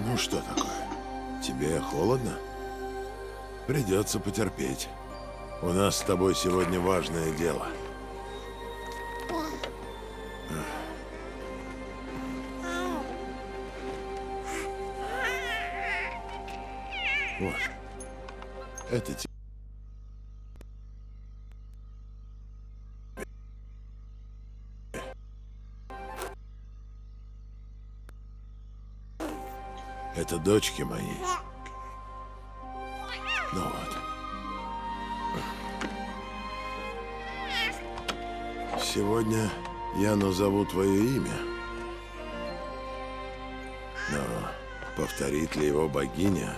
Ну что такое? Тебе холодно? Придется потерпеть. У нас с тобой сегодня важное дело. Вот. Это тебе. Это дочки мои. Ну вот. Сегодня я назову твое имя. Но повторит ли его богиня?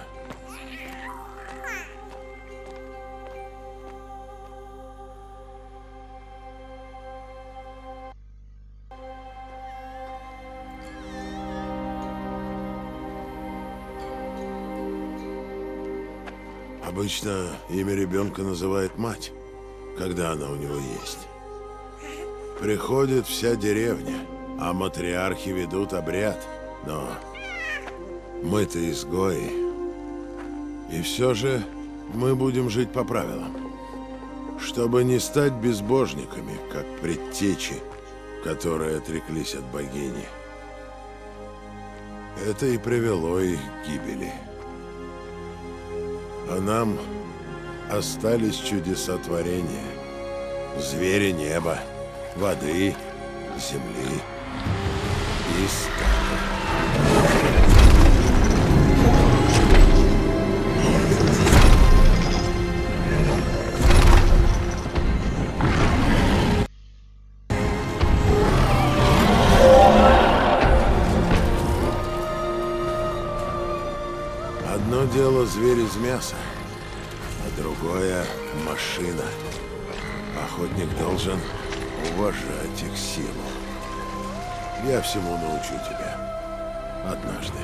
Обычно имя ребенка называет мать, когда она у него есть. Приходит вся деревня, а матриархи ведут обряд. Но мы-то изгои. И все же мы будем жить по правилам. Чтобы не стать безбожниками, как предтечи, которые отреклись от богини. Это и привело их к гибели. А нам остались чудеса творения. Звери неба, воды, земли и скалы. Одно дело зверь из мяса, а другое — машина. Охотник должен уважать их силу. Я всему научу тебя. Однажды.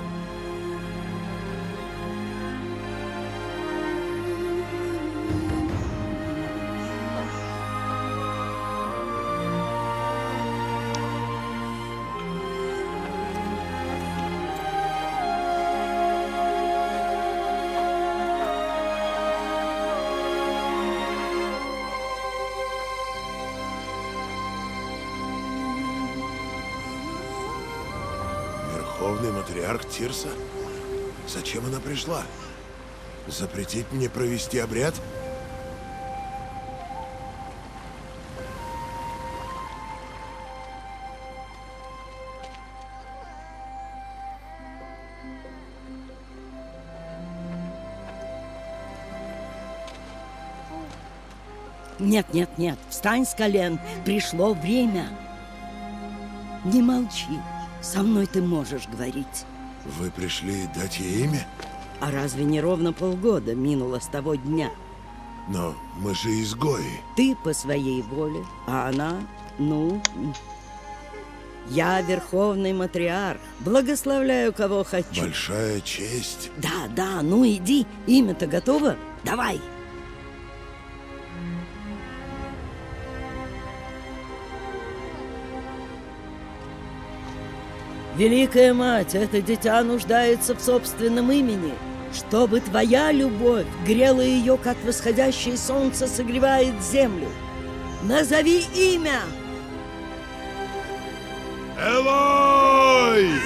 Верховный матриарх Тирса? Зачем она пришла? Запретить мне провести обряд? Нет, нет, нет, встань с колен, пришло время. Не молчи, со мной ты можешь говорить. Вы пришли дать ей имя? А разве не ровно полгода минуло с того дня? Но мы же изгои. Ты по своей воле, а она, ну... Я верховный матриарх, благословляю кого хочу. Большая честь. Да, да, ну иди, имя-то готово? Давай. Великая мать, это дитя нуждается в собственном имени, чтобы твоя любовь грела ее, как восходящее солнце согревает землю. Назови имя! Элой!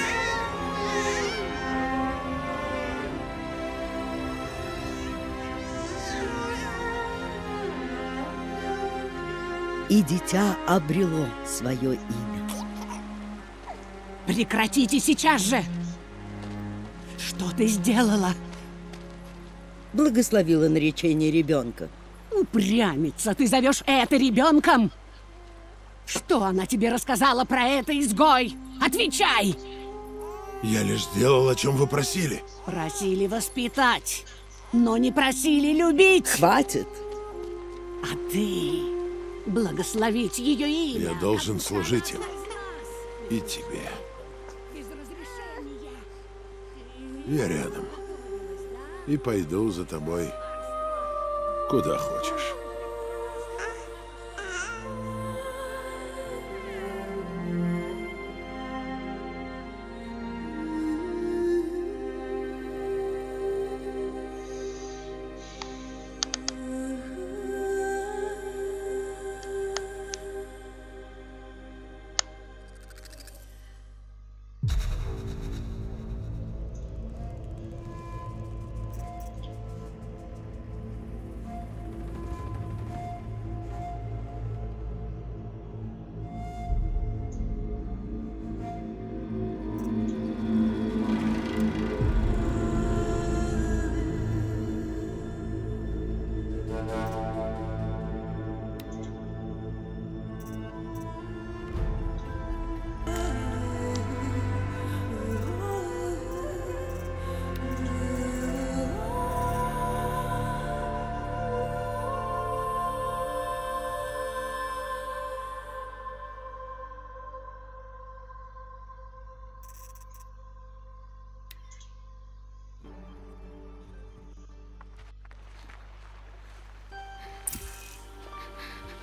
И дитя обрело свое имя. Прекратите сейчас же! Что ты сделала? Благословила наречение ребенка. Упрямится, ты зовешь это ребенком? Что она тебе рассказала про это, изгой? Отвечай! Я лишь сделал, о чем вы просили. Просили воспитать, но не просили любить. Хватит! А ты благословить ее имя. Я должен служить им. И тебе. Без разрешения. Я рядом. И пойду за тобой, куда хочешь.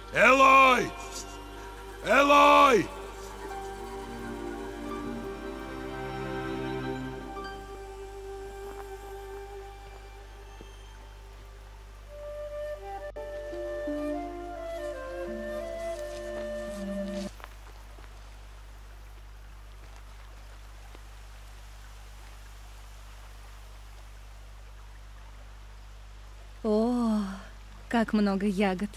Элой! Элой! О, как много ягод.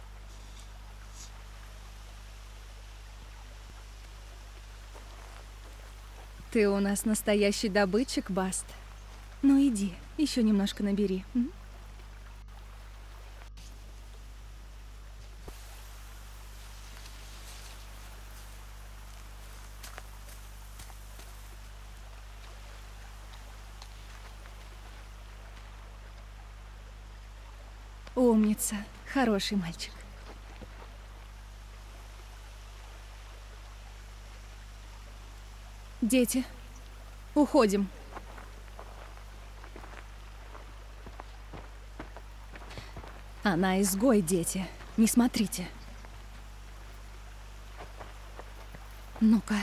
Ты у нас настоящий добытчик, Баст. Ну иди, еще немножко набери. М? Умница, хороший мальчик. Дети, уходим. Она изгой, дети. Не смотрите. Ну-ка.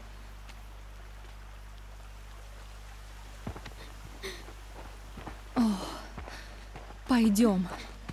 О, пойдем.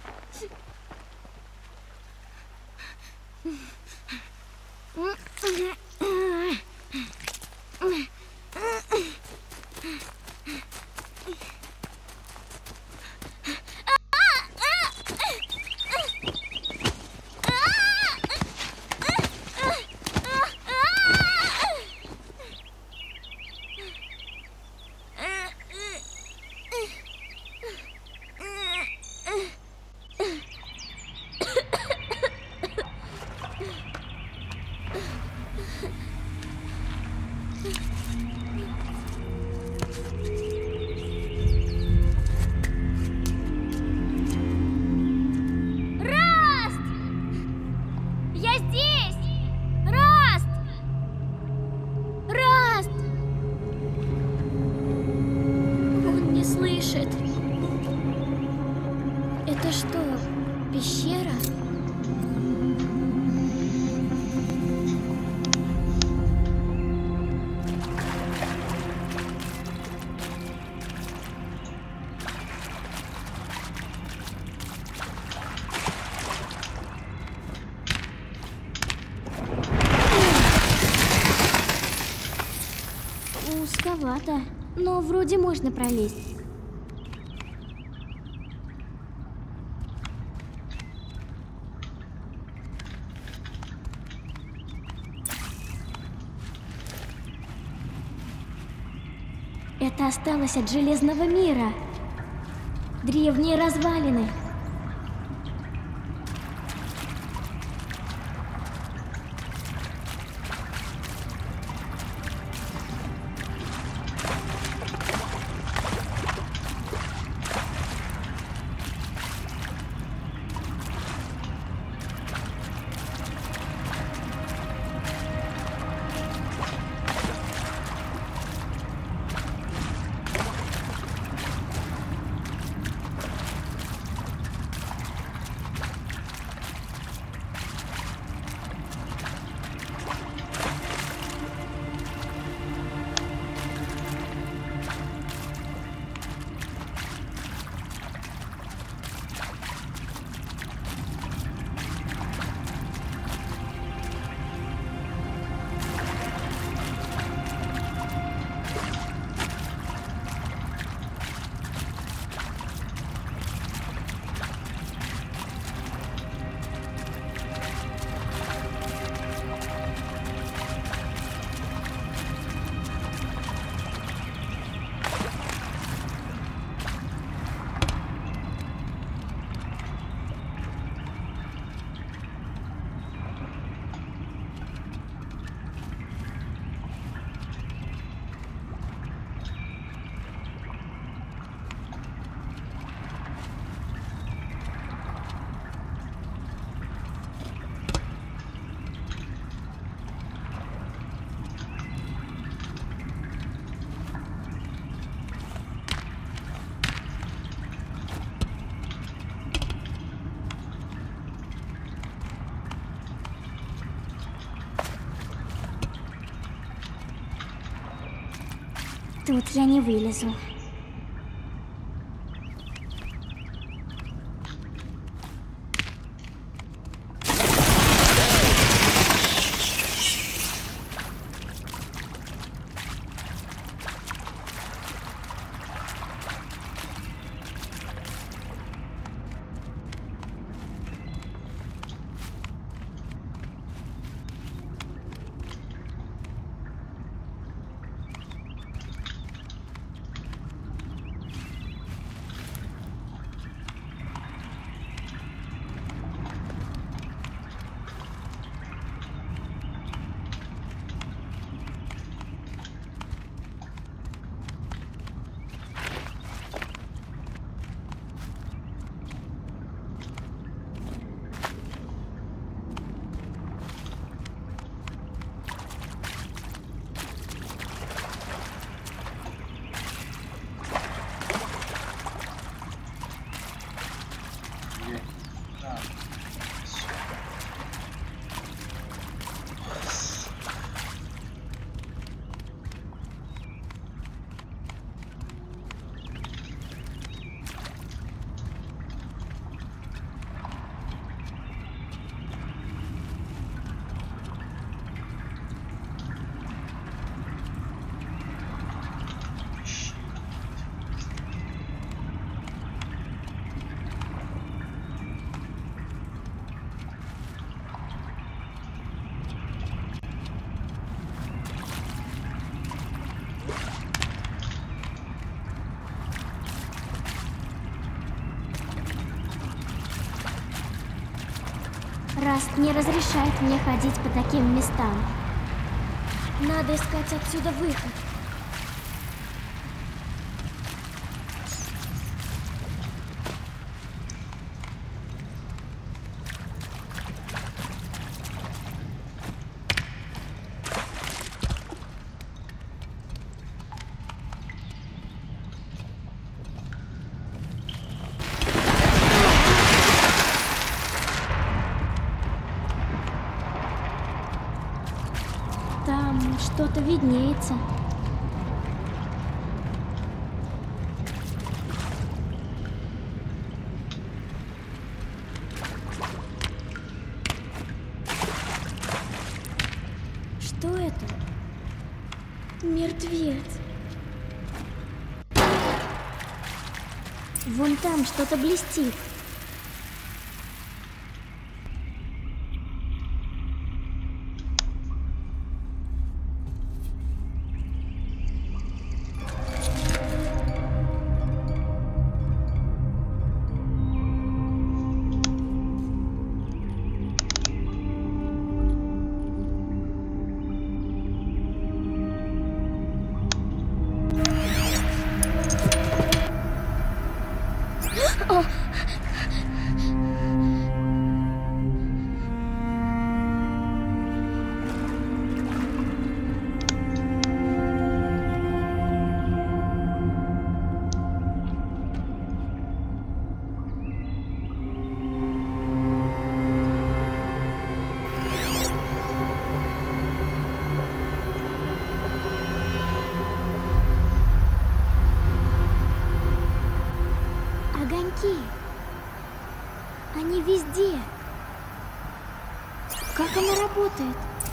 Это что, пещера? Узковато, но вроде можно пролезть. Это осталось от Железного мира. Древние развалины. Тут я не вылезу. Раст не разрешает мне ходить по таким местам. Надо искать отсюда выход. Там что-то виднеется. Что это? Мертвец. Вон там что-то блестит. Огоньки. Они везде. Как она работает?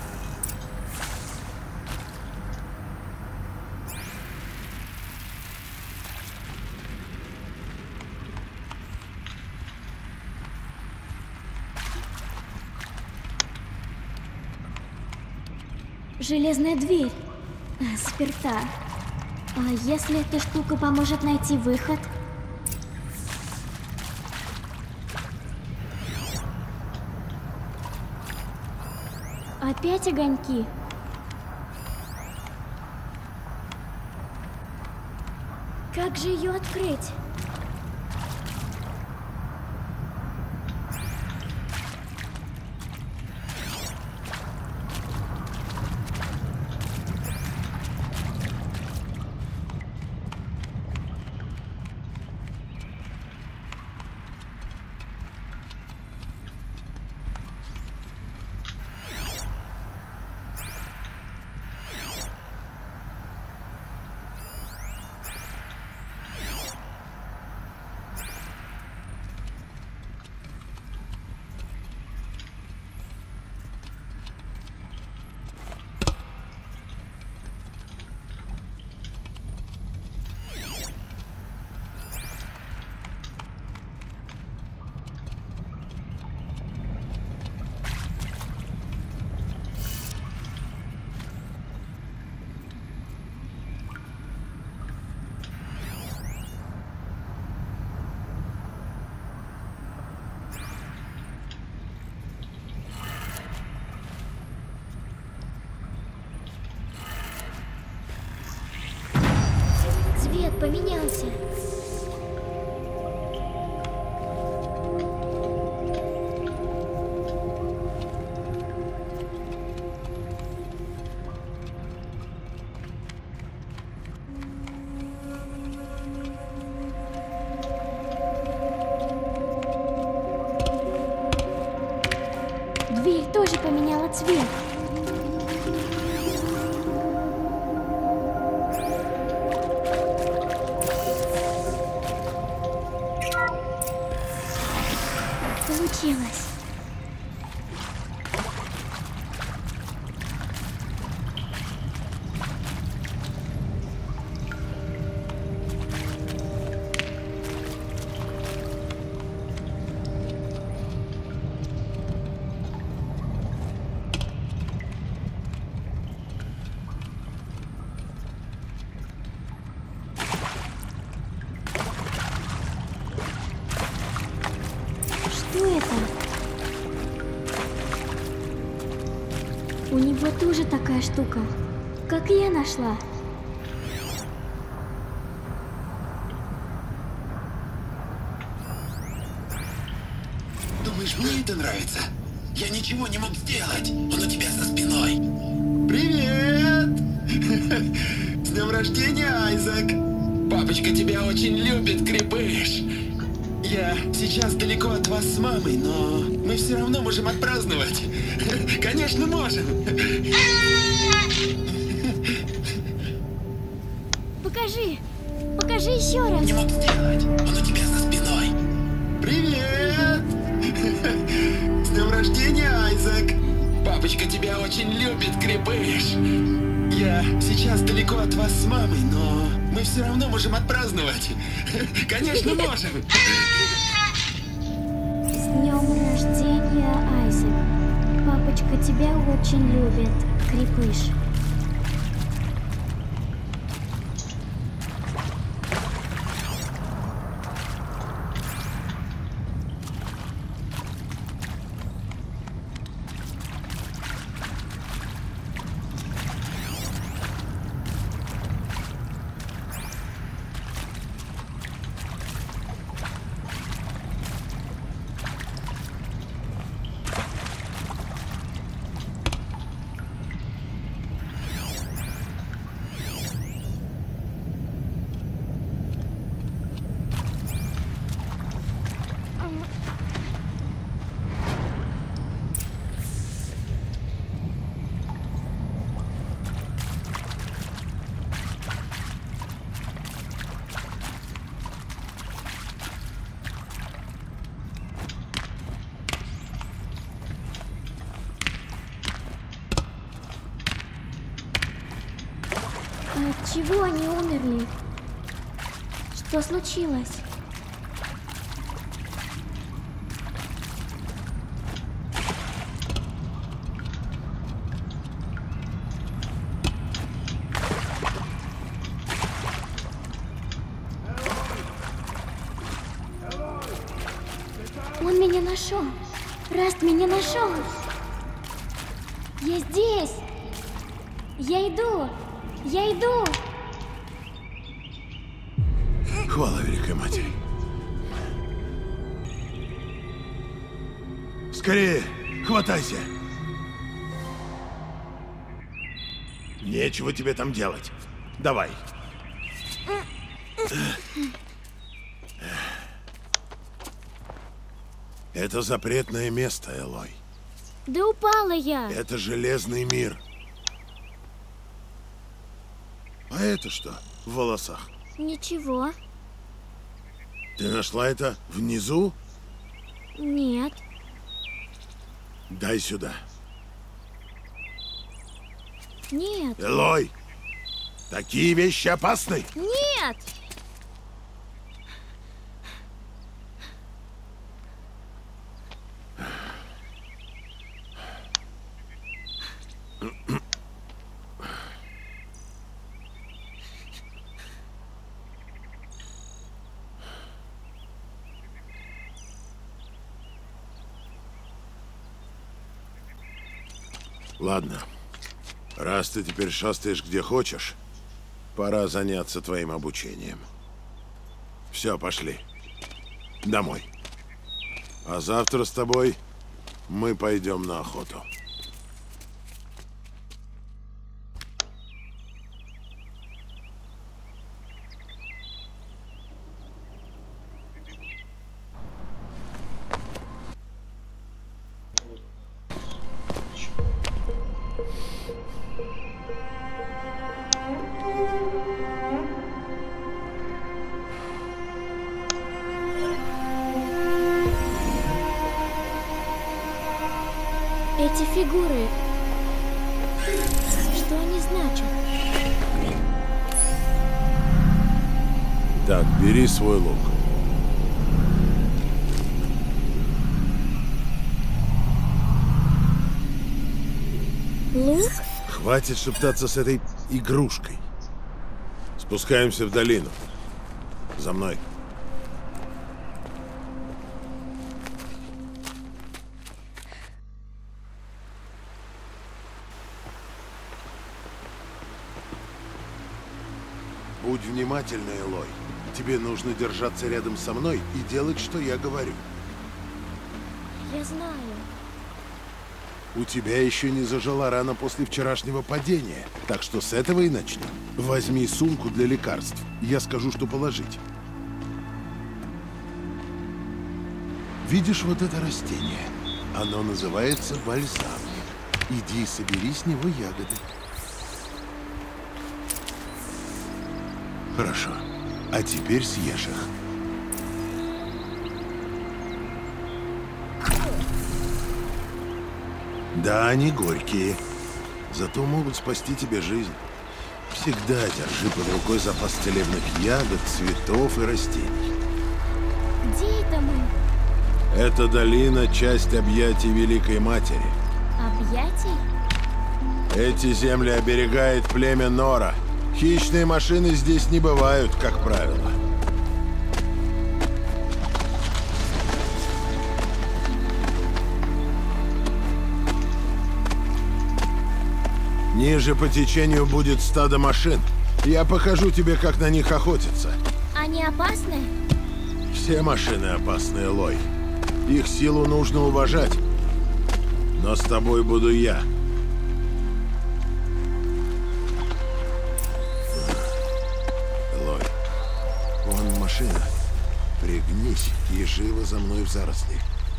Железная дверь. Заперта. А если эта штука поможет найти выход? Опять огоньки. Как же ее открыть? поменялся. Дверь тоже поменяла цвет. Получилось. Что это? У него тоже такая штука, как и я нашла. Думаешь, мне это нравится? Я ничего не мог сделать. Он у тебя за спиной. Привет! С днем рождения, Айзек! Папочка тебя очень любит, крепыш. Я сейчас далеко от вас с мамой, но мы все равно можем отпраздновать. Конечно, можем. Покажи! Покажи еще раз! Не мог сделать. Он у тебя за спиной. Привет! С днем рождения, Айзек! Папочка тебя очень любит, крепыш. Я сейчас далеко от вас с мамой, но мы все равно можем отпраздновать. Конечно, можем. С днем рождения, Айзек. Папочка тебя очень любит, крепыш. От чего они умерли? Что случилось? Он меня нашел. Раст меня нашел. Я здесь. Я иду. Я иду. Хвала Великой Матери. Скорее, хватайся. Нечего тебе там делать. Давай. Это запретное место, Элой. Да упала я. Это железный мир. А это что в волосах? Ничего. Ты нашла это внизу? Нет. Дай сюда. Нет. Элой, такие вещи опасны. Нет. Ладно. Раз ты теперь шастаешь где хочешь, пора заняться твоим обучением. Все, пошли. Домой. А завтра с тобой мы пойдем на охоту. Эти фигуры... Что они значат? Так, бери свой лук. Лук? Хватит шептаться с этой игрушкой. Спускаемся в долину. За мной. Будь внимательный, Элой. Тебе нужно держаться рядом со мной и делать, что я говорю. Я знаю. У тебя еще не зажила рана после вчерашнего падения, так что с этого и начнем. Возьми сумку для лекарств. Я скажу, что положить. Видишь вот это растение? Оно называется бальзам. Иди и собери с него ягоды. Хорошо. А теперь съешь их. Да, они горькие. Зато могут спасти тебе жизнь. Всегда держи под рукой запас целебных ягод, цветов и растений. Где это мы? Эта долина — часть объятий Великой Матери. Объятий? Эти земли оберегает племя Нора. Хищные машины здесь не бывают, как правило. Ниже по течению будет стадо машин. Я покажу тебе, как на них охотиться. Они опасны? Все машины опасны, Элой. Их силу нужно уважать. Но с тобой буду я. Элой, вон машина. Пригнись и живо за мной в заросли.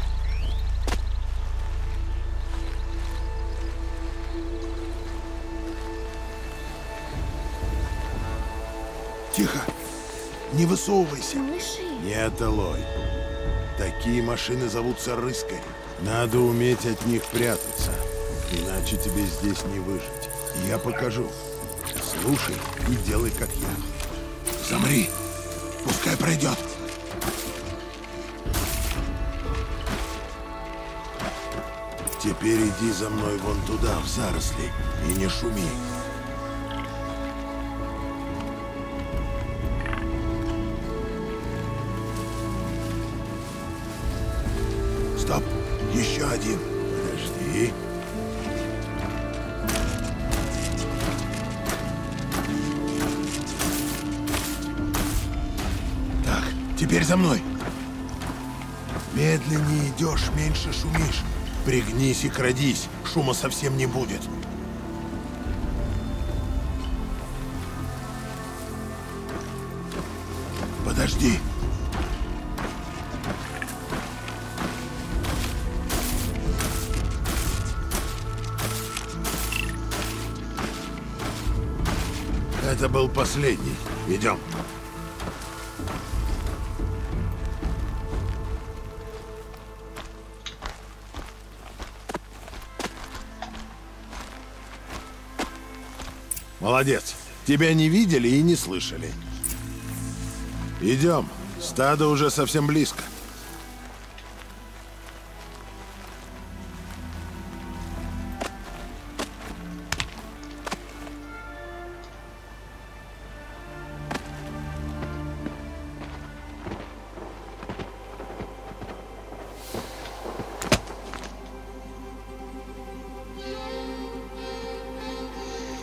Тихо! Не высовывайся! Мыши? Нет, Элой. Такие машины зовутся рыскари. Надо уметь от них прятаться. Иначе тебе здесь не выжить. Я покажу. Слушай и делай, как я. Замри! Пускай пройдет. Теперь иди за мной вон туда, в заросли, и не шуми. Стоп! Еще один. Подожди. Так, теперь за мной. Медленнее идешь, меньше шумишь. Пригнись и крадись. Шума совсем не будет. Подожди. Это был последний. Идем. Молодец. Тебя не видели и не слышали. Идем. Стадо уже совсем близко.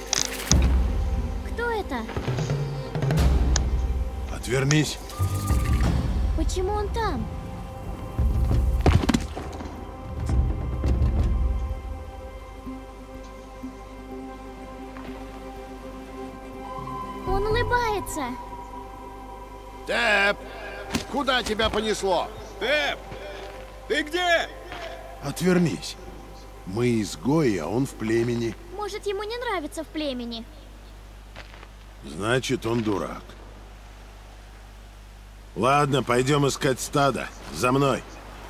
Кто это? Отвернись. Почему он там? Он улыбается. Тэп! Куда тебя понесло? Тэп! Ты где? Отвернись. Мы изгои, а он в племени. Может, ему не нравится в племени. Значит, он дурак. Ладно, пойдем искать стадо. За мной.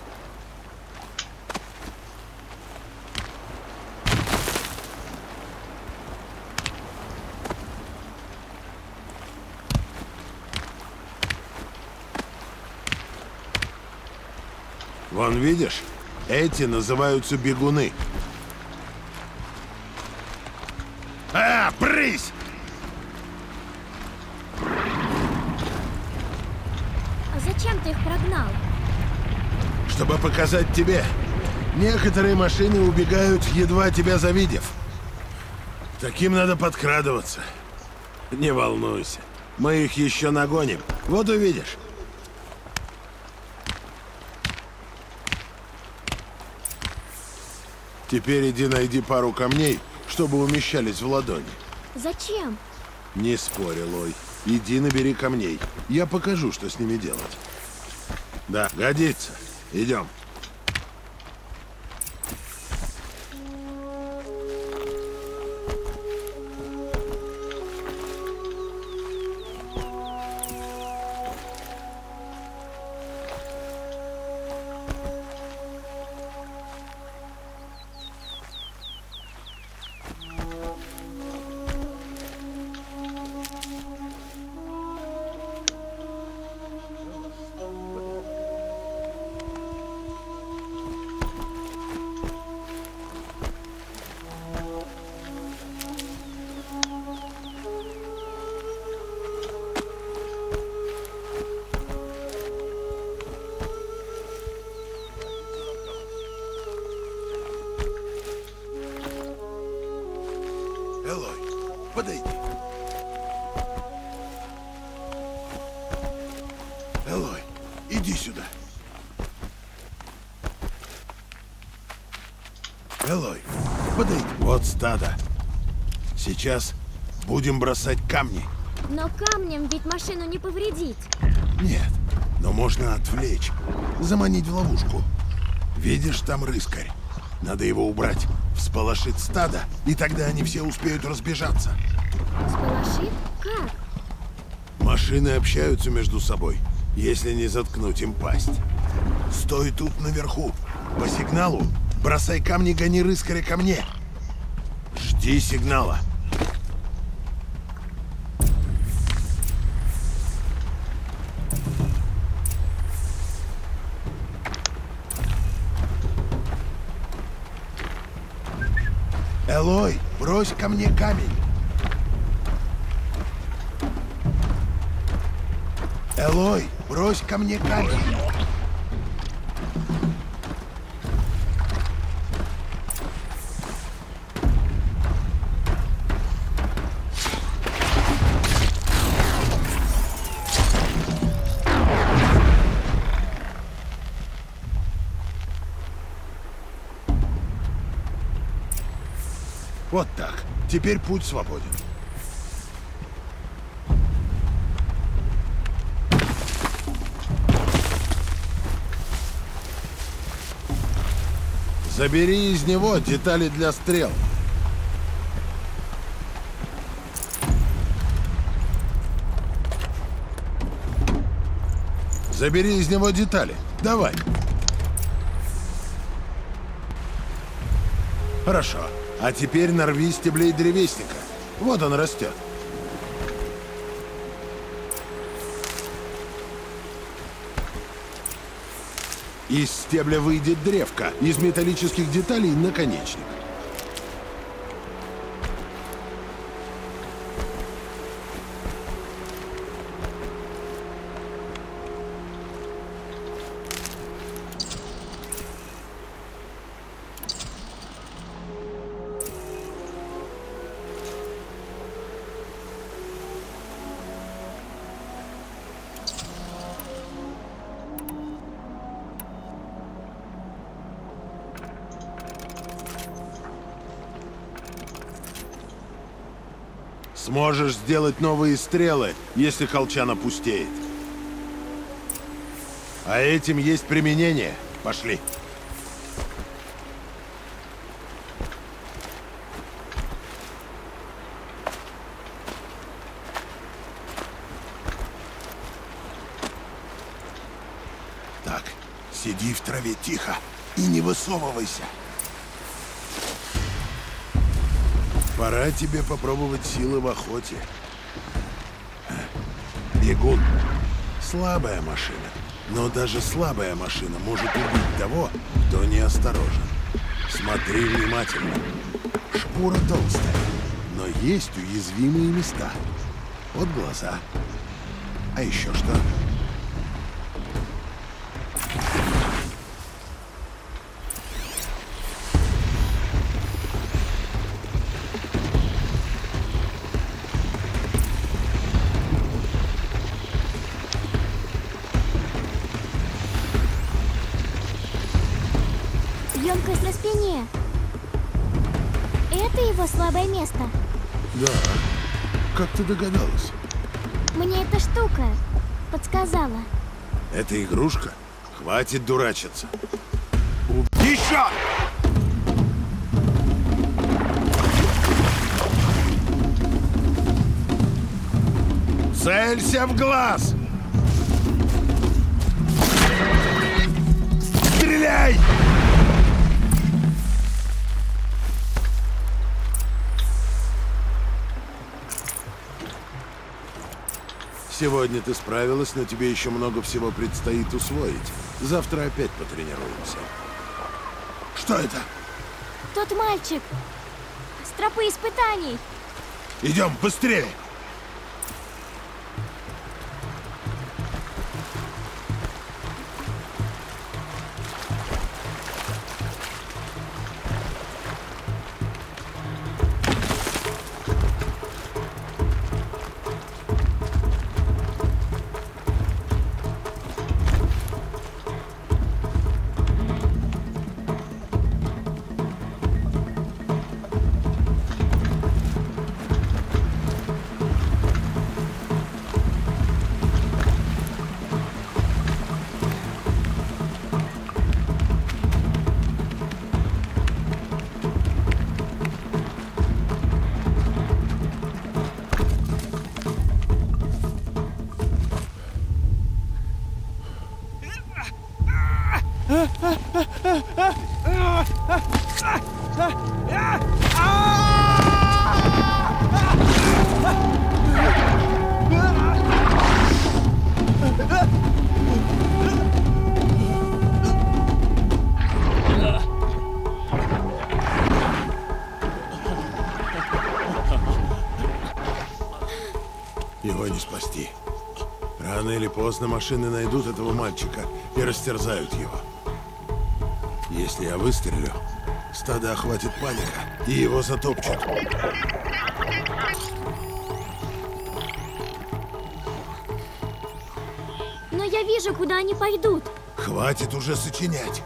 Вон, видишь? Эти называются бегуны. Брысь! А зачем ты их прогнал? Чтобы показать тебе. Некоторые машины убегают, едва тебя завидев. Таким надо подкрадываться. Не волнуйся. Мы их еще нагоним. Вот увидишь. Теперь иди найди пару камней, чтобы умещались в ладони. Зачем? Не спорь, Элой. Иди набери камней. Я покажу, что с ними делать. Да, годится. Идем. Элой, подойди. Элой, иди сюда. Элой, подойди. Вот стадо. Сейчас будем бросать камни. Но камнем ведь машину не повредить. Нет, но можно отвлечь, заманить в ловушку. Видишь, там рыскарь. Надо его убрать, всполошить стадо, и тогда они все успеют разбежаться. Всполошит? Как? Машины общаются между собой, если не заткнуть им пасть. Стой тут наверху. По сигналу бросай камни, гони рыскаря ко мне. Жди сигнала. Элой, брось ко мне камень. Элой, брось ко мне камень. Вот так. Теперь путь свободен. Забери из него детали для стрел. Забери из него детали. Давай. Хорошо. А теперь нарви стеблей древесника. Вот он растет. Из стебля выйдет древко, из металлических деталей наконечник. Сможешь сделать новые стрелы, если колчан опустеет. А этим есть применение. Пошли. Так, сиди в траве тихо и не высовывайся. Пора тебе попробовать силы в охоте. Бегун. Слабая машина. Но даже слабая машина может убить того, кто неосторожен. Смотри внимательно. Шкура толстая, но есть уязвимые места. Вот глаза. А еще что? Емкость на спине. Это его слабое место. Да. Как ты догадалась? Мне эта штука подсказала. Это игрушка? Хватит дурачиться. Еще! Целься в глаз! Стреляй! Сегодня ты справилась, но тебе еще много всего предстоит усвоить. Завтра опять потренируемся. Что это? Тот мальчик с тропы испытаний. Идем, быстрее! Его не спасти. Рано или поздно машины найдут этого мальчика и растерзают его. Если я выстрелю, стадо охватит паника, и его затопчут. Но я вижу, куда они пойдут. Хватит уже сочинять.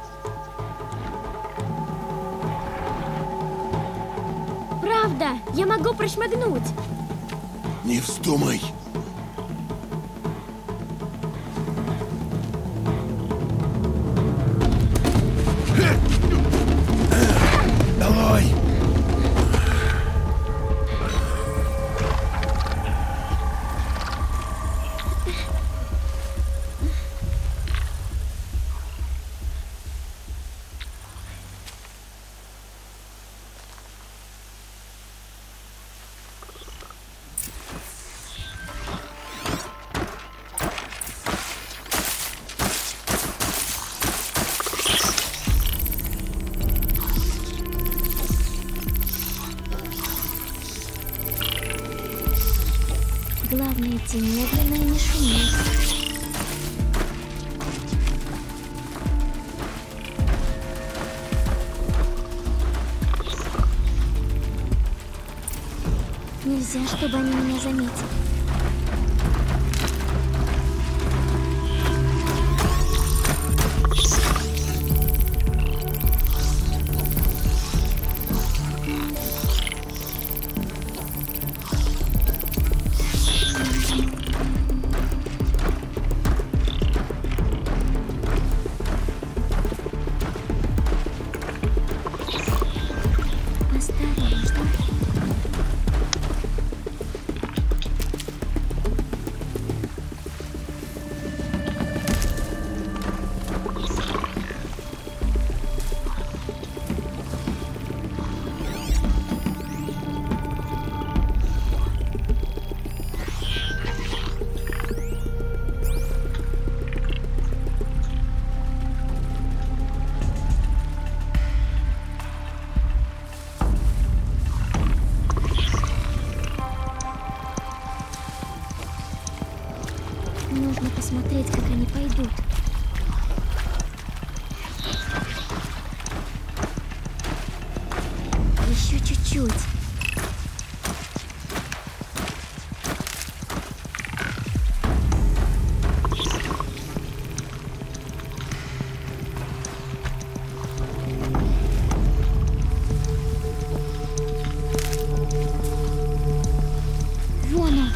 Правда, я могу прошмыгнуть. Не вздумай. Долой! Главное, идти медленно и не шуметь. Нельзя, чтобы они меня заметили. Можно посмотреть, как они пойдут. Еще чуть-чуть. Вон он.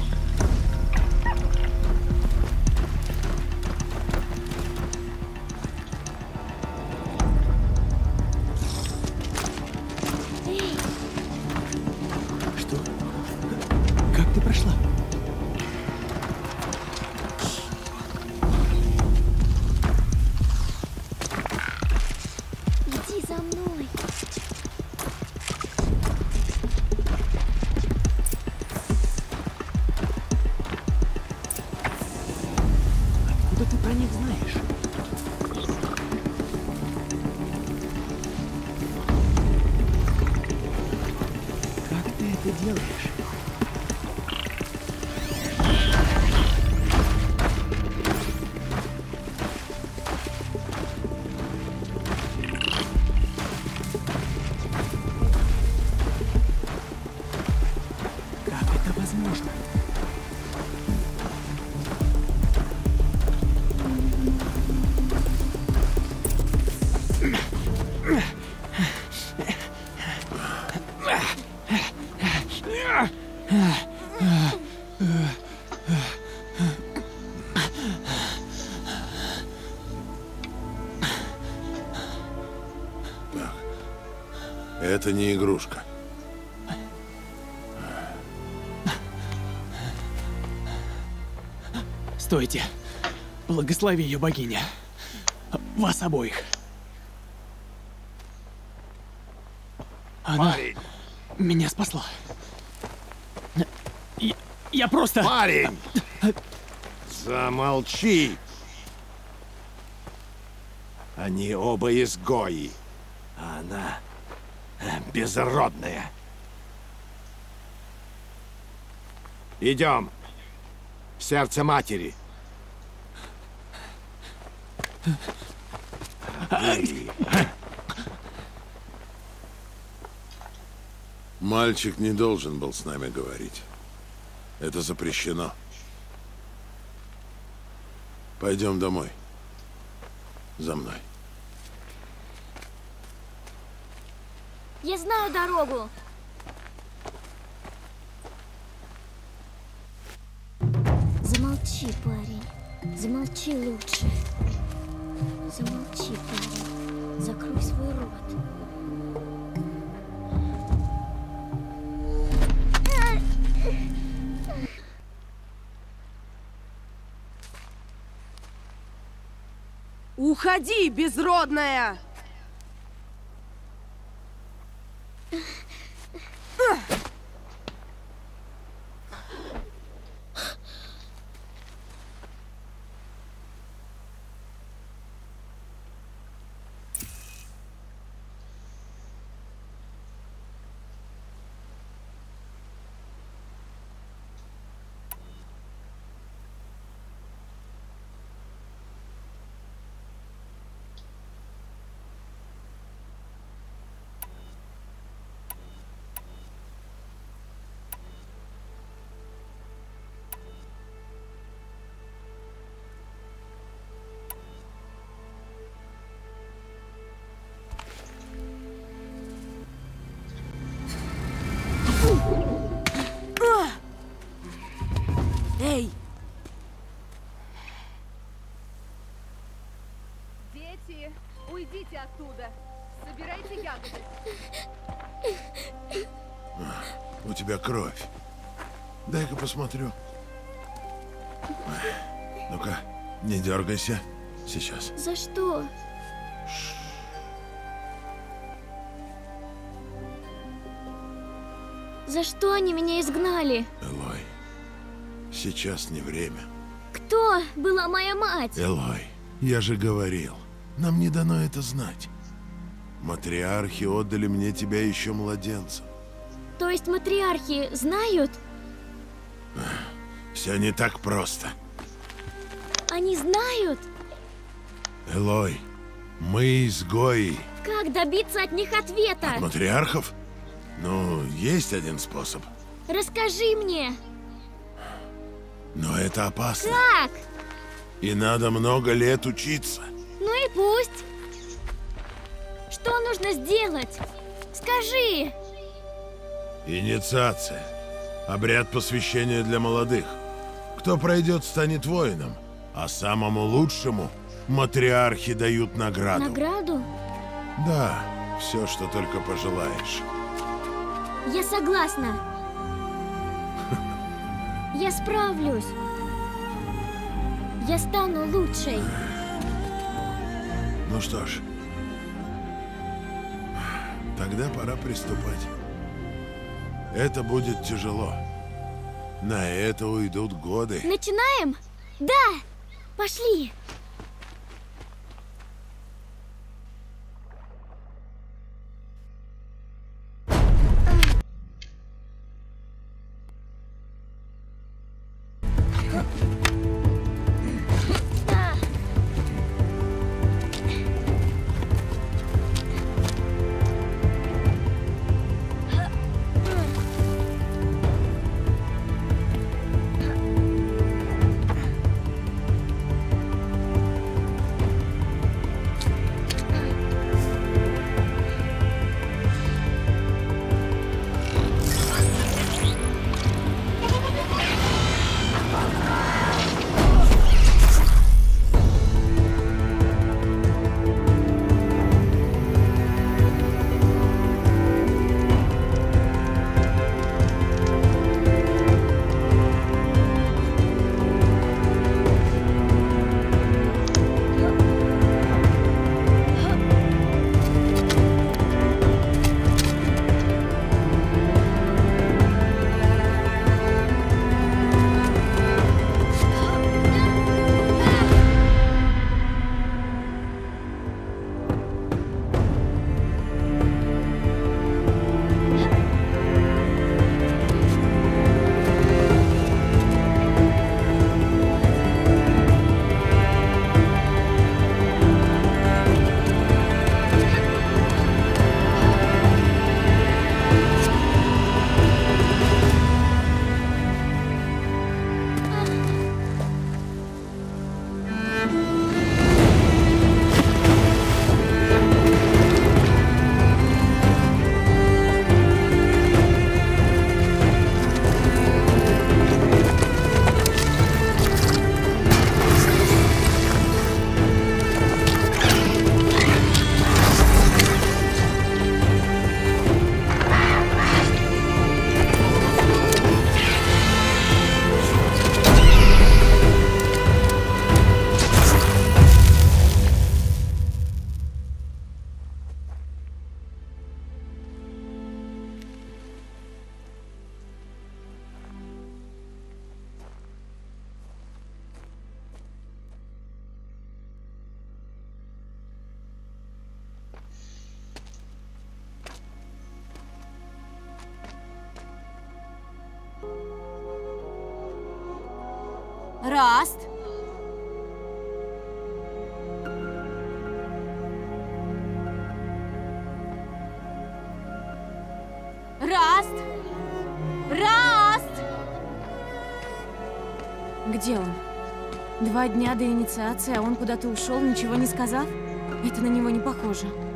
Эй, Что? Как ты прошла? иди за мной. Откуда ты про них знаешь? Как ты это делаешь? Как это возможно? Это не игрушка. Стойте. Благослови ее, богиня. Вас обоих. Она меня спасла. Я просто... Парень! Замолчи! Они оба изгои, а она безродная. Идем. В сердце матери. Мальчик не должен был с нами говорить. Это запрещено. Пойдем домой. За мной. Я знаю дорогу. Замолчи, парень. Замолчи лучше. Замолчи, парень. Закрой свой рот. Уходи, безродная! Эй! Дети, уйдите оттуда. Собирайте ягоды. У тебя кровь. Дай-ка посмотрю. Ну-ка, не дергайся. Сейчас. За что? За что они меня изгнали? Элой, сейчас не время. Кто была моя мать? Элой, я же говорил, нам не дано это знать. Матриархи отдали мне тебя еще младенцем. То есть матриархи знают? Все не так просто. Они знают? Элой, мы изгои. Как добиться от них ответа? От матриархов? Ну, есть один способ. Расскажи мне. Но это опасно. Как? И надо много лет учиться. Ну и пусть. Что нужно сделать? Скажи. Инициация. Обряд посвящения для молодых. Кто пройдет, станет воином. А самому лучшему матриархи дают награду. Награду? Да, все, что только пожелаешь. Я согласна. Я справлюсь. Я стану лучшей. Ну что ж, тогда пора приступать. Это будет тяжело. На это уйдут годы. Начинаем? Да! Пошли! Раст! Раст! Раст! Где он? 2 дня до инициации, а он куда-то ушел, ничего не сказав? Это на него не похоже.